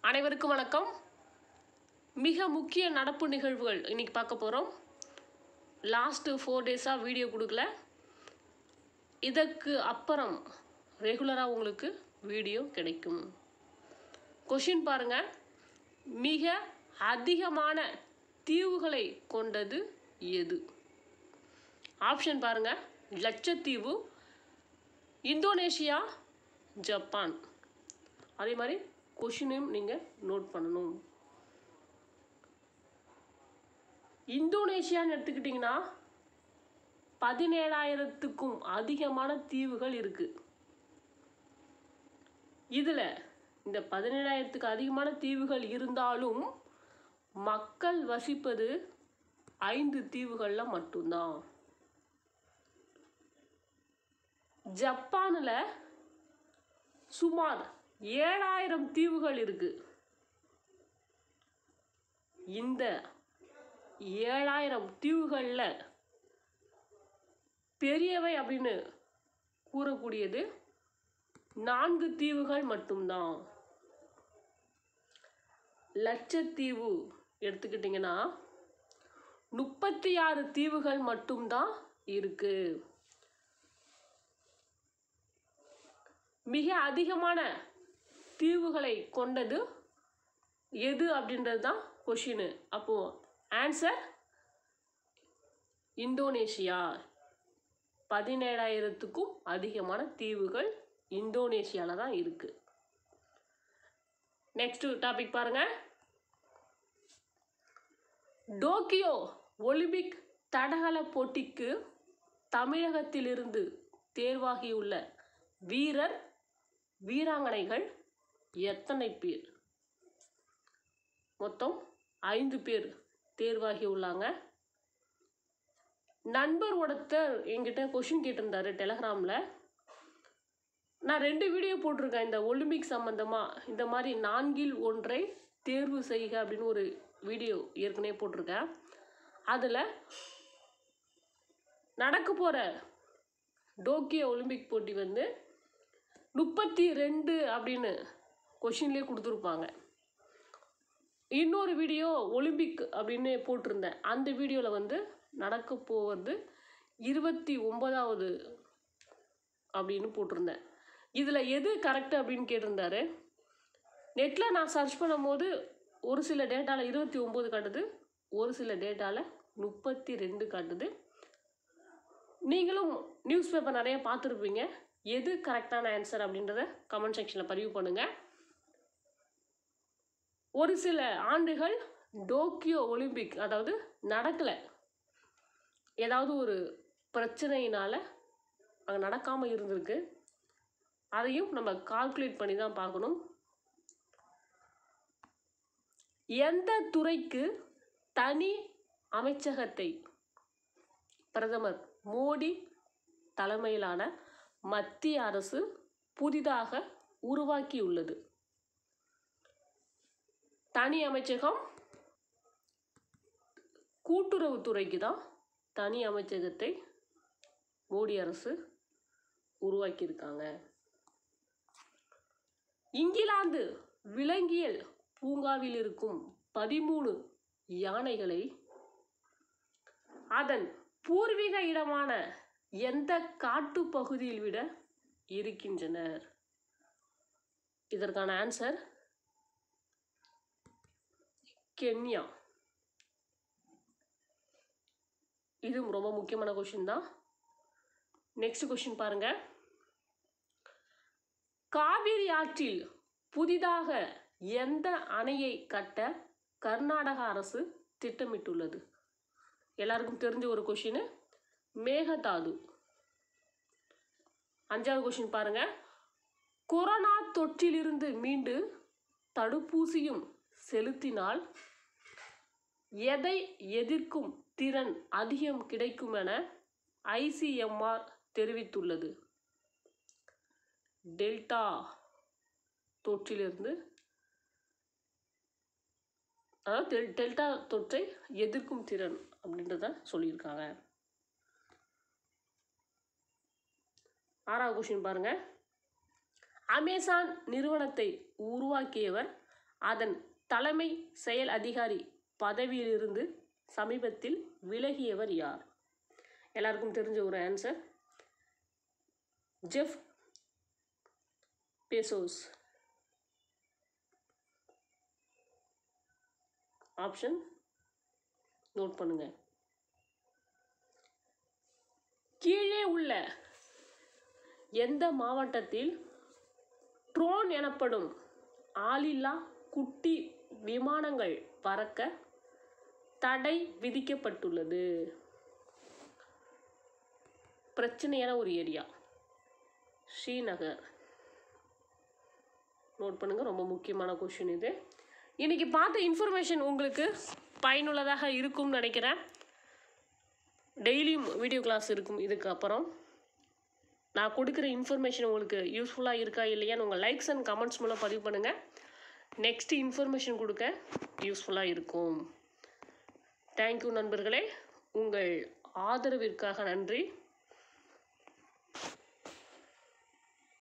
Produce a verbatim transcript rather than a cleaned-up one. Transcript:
அனைவருக்கும் வணக்கம். மிக முக்கிய நடப்பு நிகழ்வுகள் இன்னைக்கு பார்க்க போகிறோம். லாஸ்ட்டு ஃபோர் டேஸாக வீடியோ கொடுக்கல. இதற்கு அப்புறம் ரெகுலராக உங்களுக்கு வீடியோ கிடைக்கும். கொஷின் பாருங்கள். மிக அதிகமான தீவுகளை கொண்டது எது? ஆப்ஷன் பாருங்கள். Lakshadweep, Indonesia, Japan. அதே மாதிரி கொஷினையும் நீங்கள் நோட் பண்ணணும். இந்தோனேஷியான்னு எடுத்துக்கிட்டிங்கன்னா பதினேழாயிரத்துக்கும் அதிகமான தீவுகள் இருக்குது. இதில் இந்த பதினேழாயிரத்துக்கு அதிகமான தீவுகள் இருந்தாலும் மக்கள் வசிப்பது ஐந்து தீவுகளில் மட்டும்தான். ஜப்பானில் சுமார் ஏழாயிரம் தீவுகள் இருக்கு. இந்த ஏழாயிரம் தீவுகளில் பெரியவை அப்படின்னு கூறக்கூடியது நான்கு தீவுகள் மட்டும்தான். லட்சத்தீவு எடுத்துக்கிட்டிங்கன்னா முப்பத்தி ஆறு தீவுகள் மட்டும்தான் இருக்கு. மிக அதிகமான தீவுகளை கொண்டது எது அப்படின்றது தான் கொஷினு. அப்போது ஆன்சர் இந்தோனேஷியா. பதினேழாயிரத்துக்கும் அதிகமான தீவுகள் இந்தோனேஷியாவில் தான் இருக்குது. நெக்ஸ்ட் டாபிக் பாருங்கள். டோக்கியோ ஒலிம்பிக் தடகள போட்டிக்கு தமிழகத்திலிருந்து தேர்வாகியுள்ள வீரர் வீராங்கனைகள் எத்தனை பேர்? மொத்தம் ஐந்து பேர் தேர்வாகி உள்ளாங்க. நண்பர் ஒருத்தர் என்கிட்ட கொஷின் கேட்டிருந்தாரு டெலகிராமில். நான் ரெண்டு வீடியோ போட்டிருக்கேன் இந்த ஒலிம்பிக் சம்மந்தமாக. இந்த மாதிரி நான்கில் ஒன்றை தேர்வு செய்க அப்படின்னு ஒரு வீடியோ ஏற்கனவே போட்டிருக்கேன். அதில் நடக்க போகிற டோக்கியோ ஒலிம்பிக் போட்டி வந்து முப்பத்தி ரெண்டு அப்படின்னு கொஷின்லேயே கொடுத்துருப்பாங்க. இன்னொரு வீடியோ ஒலிம்பிக் அப்படின்னு போட்டிருந்தேன். அந்த வீடியோவில் வந்து நடக்க போவது இருபத்தி ஒன்பதாவது அப்படின்னு போட்டிருந்தேன். இதில் எது கரெக்டு அப்படின்னு கேட்டிருந்தாரு. நெட்டில் நான் சர்ச் பண்ணும் போது ஒரு சில டேட்டாவில் இருபத்தி ஒம்பது காட்டுது, ஒரு சில டேட்டாவில் முப்பத்தி ரெண்டு காட்டுது. நீங்களும் நியூஸ் பேப்பர் நிறைய பார்த்துருப்பீங்க. எது கரெக்டான ஆன்சர் அப்படின்றத கமெண்ட் செக்ஷனில் பதிவு பண்ணுங்கள். ஒரு சில ஆண்டுகள் டோக்கியோ ஒலிம்பிக் அதாவது நடக்கலை, ஏதாவது ஒரு பிரச்சனையினால் அங்கே நடக்காமல் இருந்திருக்கு. அதையும் நம்ம கால்குலேட் பண்ணி தான் பார்க்கணும். எந்த துறைக்கு தனி அமைச்சகத்தை பிரதமர் மோடி தலைமையிலான மத்திய அரசு புதிதாக உருவாக்கியுள்ளது? தனி அமைச்சகம் கூட்டுறவுத்துறைக்கு தான் தனி அமைச்சகத்தை மோடி அரசு உருவாக்கியிருக்காங்க. இங்கிலாந்து விலங்கியல் பூங்காவில் இருக்கும் பதிமூணு யானைகளை அதன் பூர்வீக இடமான எந்த காட்டு பகுதியில் விட இருக்கின்றனர்? இதற்கான ஆன்சர் கென்யா. இதுவும் ரொம்ப முக்கியமான கொஷின் தான். நெக்ஸ்ட் கொஷின் பாருங்க. காவிரி ஆற்றில் புதிதாக எந்த அணையை கட்ட கர்நாடக அரசு திட்டமிட்டுள்ளது? எல்லாருக்கும் தெரிஞ்ச ஒரு கொஷின், மேகதாது. அஞ்சாவது கொஷின் பாருங்க. கொரோனா தொற்றிலிருந்து மீண்டு தடுப்பூசியும் செலுத்தினால் எதை எதிர்க்கும் திறன் அதிகம் கிடைக்கும் என ஐசிஎம்ஆர் தெரிவித்துள்ளது? டெல்டா தொற்றிலிருந்து அதாவது டெல்டா தொற்றை எதிர்க்கும் திறன் அப்படின்றத சொல்லியிருக்காங்க. ஆறாவது கொஸ்டின் பாருங்க. அமேசான் நிறுவனத்தை உருவாக்கியவர் அதன் தலைமை செயல் அதிகாரி பதவியிலிருந்து சமீபத்தில் விலகியவர் யார்? எல்லாருக்கும் தெரிஞ்ச ஒரு answer, Jeff Bezos. Option note பண்ணுங்க. கீழே உள்ள எந்த மாவட்டத்தில் ட்ரோன் எனப்படும் ஆளில்லா குட்டி விமானங்கள் பறக்க தடை விதிக்கப்பட்டுள்ளது? பிரச்சனையான ஒரு ஏரியா, ஸ்ரீநகர். நோட் பண்ணுங்க, ரொம்ப முக்கியமான கொஸ்டின் இது. இன்னைக்கு பார்த்த இன்ஃபர்மேஷன் உங்களுக்கு பயனுள்ளதாக இருக்கும்னு நினைக்கிறேன். டெய்லியும் வீடியோ கிளாஸ் இருக்கும். இதுக்கப்புறம் நான் கொடுக்குற இன்ஃபர்மேஷன் உங்களுக்கு யூஸ்ஃபுல்லாக இருக்கா இல்லையான்னு உங்கள் லைக்ஸ் அண்ட் கமெண்ட்ஸ் மூலம் பதிவு பண்ணுங்கள். நெக்ஸ்ட் இன்ஃபர்மேஷன் கொடுக்க யூஸ்ஃபுல்லாக இருக்கும். தேங்க்யூ நண்பர்களே, உங்கள் ஆதரவிற்காக நன்றி.